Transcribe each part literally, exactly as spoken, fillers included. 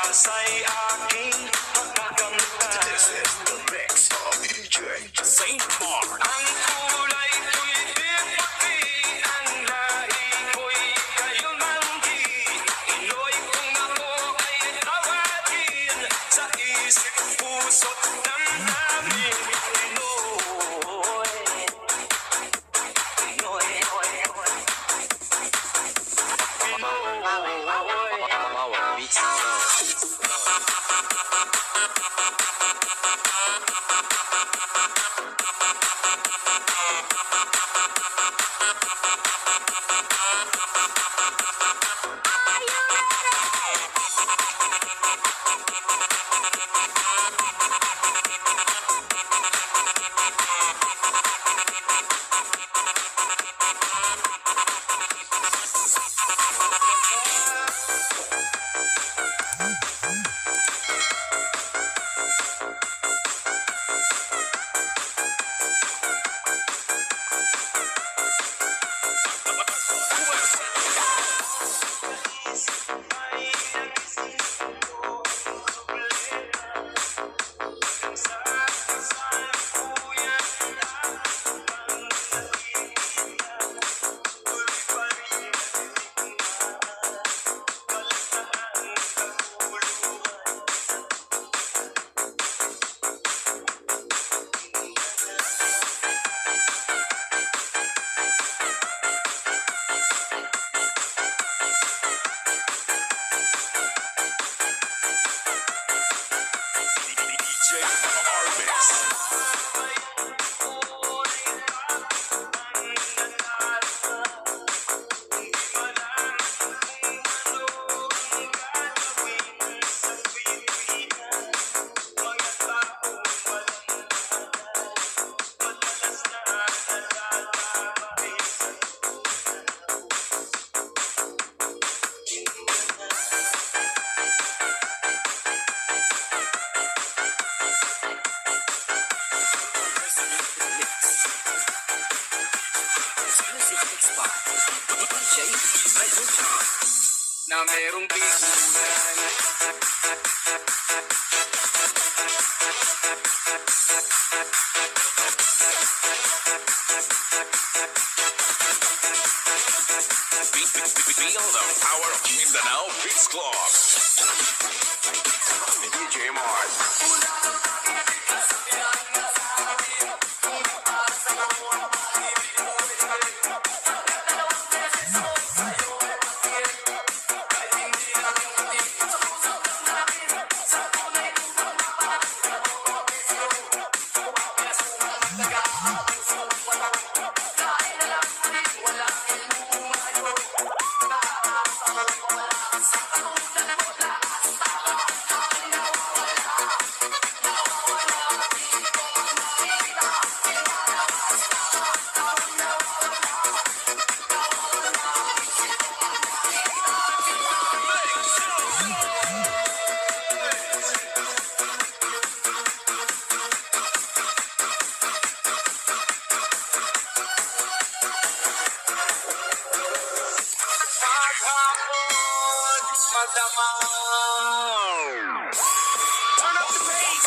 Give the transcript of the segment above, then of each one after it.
Pasa'y aking pagkakamtan. This is the mix of D J Saint Mark. Ang kulay ko'y puti, ang lahi ko'y kayumanggi. Iloy kung ako ay tawagin, sa isip, puso't damdamin. Pinoy, Pinoy, Pinoy, na merong bigunan. Feel the power of Mindanao Beats Club. D J Mars. Turn up the bass.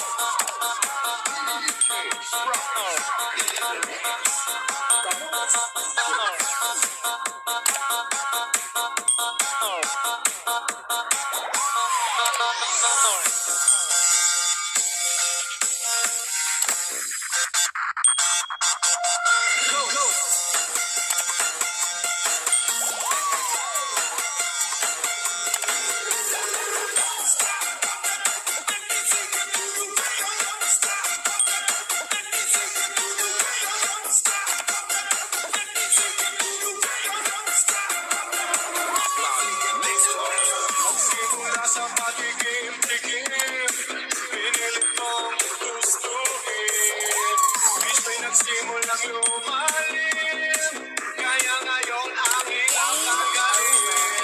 Sa patikim-tikim, pinilit kong gustuhin. Gusto'y nagsimulang lumalim, kaya ngayon aking ang kagahin.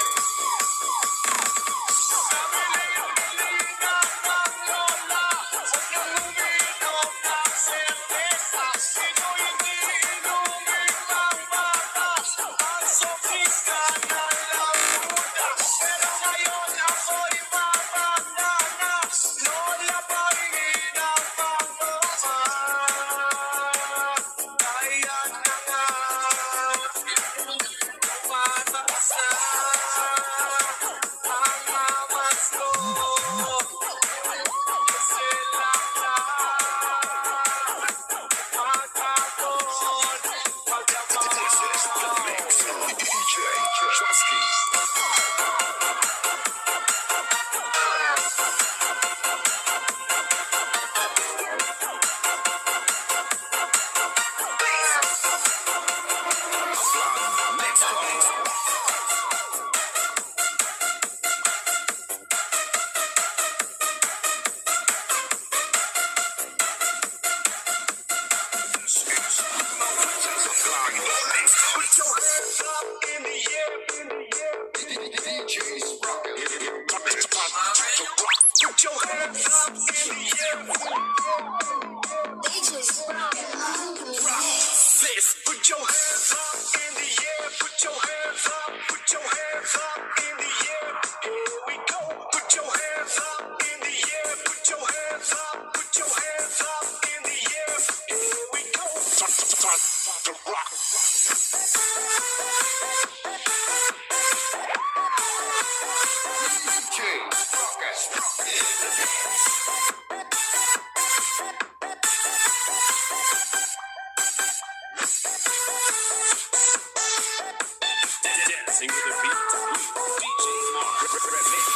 Nabiling-biling ka ng lola, huwag niyong uminom ng serpesa. Sino'y hindi inumin ng batas, ang sofista na lang muna. Pero ngayon ako'y mama. Dancing with the beat, D J Mark Remix.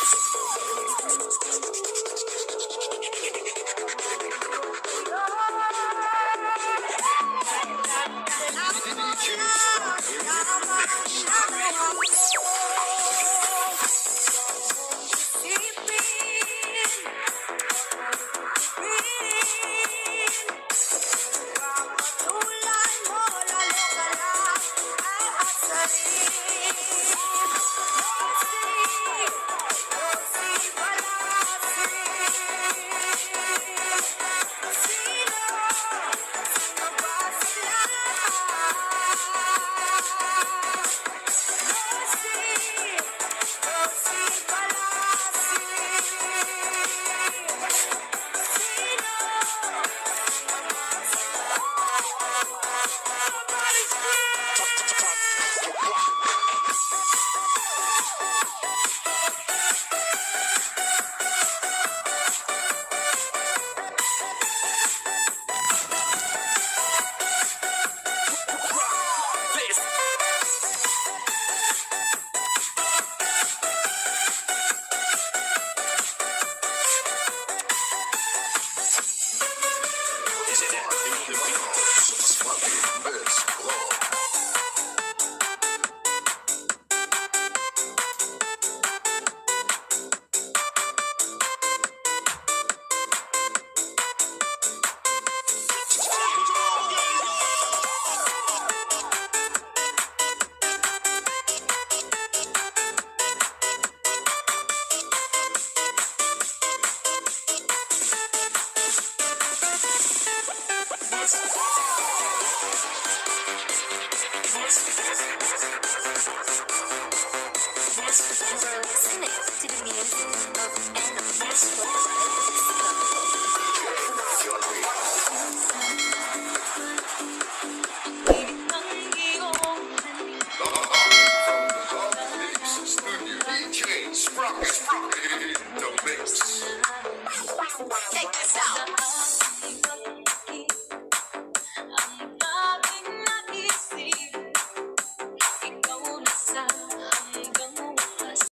Listening to the music of animals.